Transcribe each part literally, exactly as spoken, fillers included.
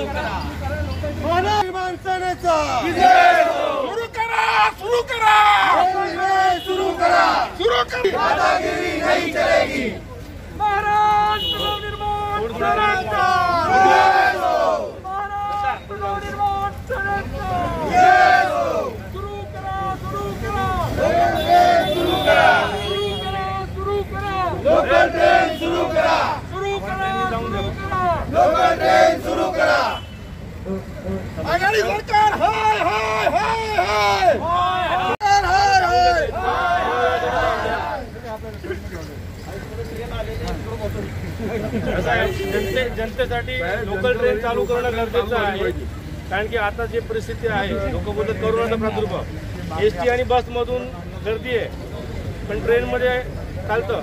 स्वाभिमान सेनेचा सुरू करा सुरू करा सुरू करा सुरू करा दादागिरी नहीं चलेगी। महाराष्ट्र नवनिर्माण सेनेचा महाराष्ट्र नवनिर्माण सेनेचा सुरू करा सुरू करा सुरू करा सुरू करा सुरू करा लोकल ट्रेन सुरू करा सुरू करा सुरू करा लोकल ट्रेन सुरू करा। आघाडी सरकार हाय हाय हाय हाय हाय हाय जनते जनतेसाठी लोकल ट्रेन चालू करणं गरजेचं आहे, कारण की आता जी परिस्थिती आहे, लोक बोलतात कोरोनाचा प्रादुर्भाव, एस टी आणि बसमधून गर्दी आहे पण ट्रेनमध्ये चालतं।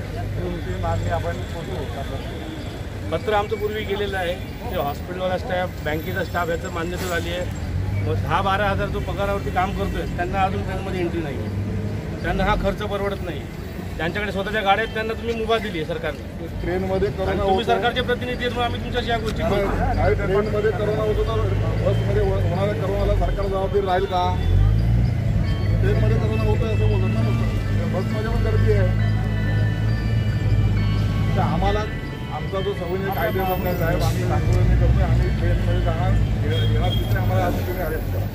पत्र आमचं पूर्वी गेलेलं आहे, ते हॉस्पिटलवाला स्टाफ, बँकेचा स्टाफ याचं मान्यता झाली आहे। मग दहा बारा हजार जो पगारावरती काम करतोय त्यांना अजून ट्रेनमध्ये एंट्री नाही आहे, त्यांना हा खर्च परवडत नाही। ज्यांच्याकडे स्वतःच्या गाड्या आहेत त्यांना तुम्ही मुभा दिली आहे सरकारने। ट्रेनमध्ये करोना तुम्ही सरकारचे प्रतिनिधी आहेत, आम्ही तुमच्याशी या गोष्टी बोलतो। काही ट्रेनमध्ये करोना होतो तर बसमध्ये होणाऱ्या करोनाला सरकार जबाबदार राहील का? ट्रेनमध्ये करोना होतं असं बोलत ना, बसमध्ये पण गर्दी आहे। तर आम्हाला आमचा जो संविधान कायदे साहेब आम्ही सांगतो करतोय, आम्ही ट्रेनमध्ये जाणार येणार तिथे आम्हाला अजून तुम्ही अरेस्ट करा।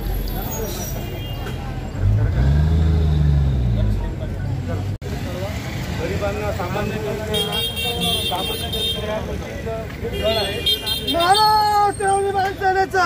गरिबांना सामान्य जनतेला सामान्य जनतेला महाराष्ट्र स्वाभिमान सेनेचा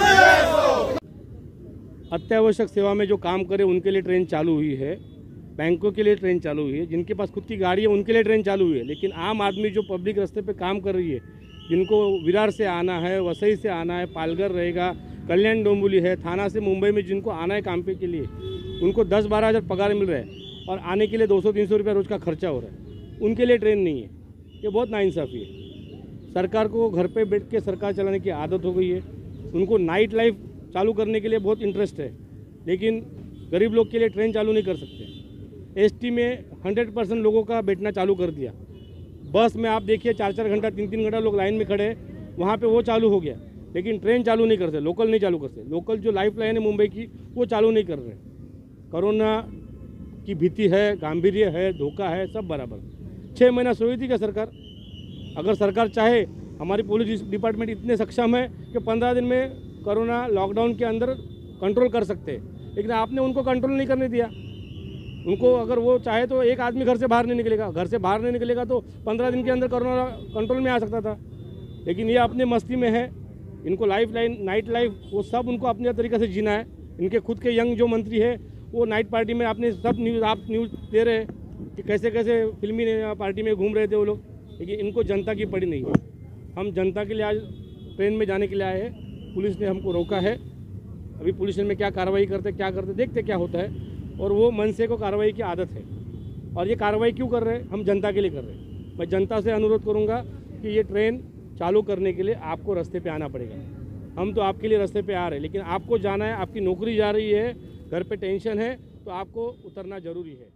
अत्यावश्यक सेवा में जो काम करे उनके लिए ट्रेन चालू हुई है, बैंकों के लिए ट्रेन चालू हुई है, जिनके पास खुद की गाड़ी है उनके लिए ट्रेन चालू हुई है। लेकिन आम आदमी जो पब्लिक रास्ते पे काम कर रही है, जिनको विरार से आना है, वसई से आना है, पालघर रहेगा, कल्याण डोंबिवली है, थाना से मुंबई में जिनको आना है काम पे के लिए, उनको दस बारह हज़ार पगार मिल रहा है और आने के लिए दो सौ तीन सौ रुपया रोज़ का खर्चा हो रहा है, उनके लिए ट्रेन नहीं है। ये बहुत नाइंसाफ़ी है। सरकार को घर पे बैठ के सरकार चलाने की आदत हो गई है। उनको नाइट लाइफ चालू करने के लिए बहुत इंटरेस्ट है, लेकिन गरीब लोग के लिए ट्रेन चालू नहीं कर सकते। एसटी में हंड्रेड परसेंट लोगों का बैठना चालू कर दिया। बस में आप देखिए चार चार घंटा तीन तीन घंटा लोग लाइन में खड़े हैं, वहाँ पे वो चालू हो गया, लेकिन ट्रेन चालू नहीं कर सकते, लोकल नहीं चालू कर सकते। लोकल जो लाइफ लाइन है मुंबई की वो चालू नहीं कर रहे। कोरोना की भीति है, गांभीर्य है, धोखा है, सब बराबर। छः महीना सोई थी क्या सरकार? अगर सरकार चाहे, हमारी पुलिस डिपार्टमेंट इतने सक्षम है कि पंद्रह दिन में कोरोना लॉकडाउन के अंदर कंट्रोल कर सकते हैं, लेकिन आपने उनको कंट्रोल नहीं करने दिया। उनको अगर वो चाहे तो एक आदमी घर से बाहर नहीं निकलेगा, घर से बाहर नहीं निकलेगा तो पंद्रह दिन के अंदर कोरोना कंट्रोल में आ सकता था, लेकिन ये अपने मस्ती में है। इनको लाइफ लाइन, नाइट लाइफ, वो सब उनको अपने तरीके से जीना है। इनके खुद के यंग जो मंत्री है वो नाइट पार्टी में आपने सब न्यूज़ आप न्यूज़ दे रहे हैं कि कैसे कैसे फिल्मी पार्टी में घूम रहे थे वो लोग, लेकिन इनको जनता की पड़ी नहीं है। हम जनता के लिए आज ट्रेन में जाने के लिए आए हैं, पुलिस ने हमको रोका है। अभी पुलिस में क्या कार्रवाई करते क्या करते देखते क्या होता है, और वो मनसे को कार्रवाई की आदत है। और ये कार्रवाई क्यों कर रहे हैं? हम जनता के लिए कर रहे हैं। मैं जनता से अनुरोध करूँगा कि ये ट्रेन चालू करने के लिए आपको रास्ते पे आना पड़ेगा। हम तो आपके लिए रास्ते पे आ रहे हैं, लेकिन आपको जाना है, आपकी नौकरी जा रही है, घर पे टेंशन है, तो आपको उतरना ज़रूरी है।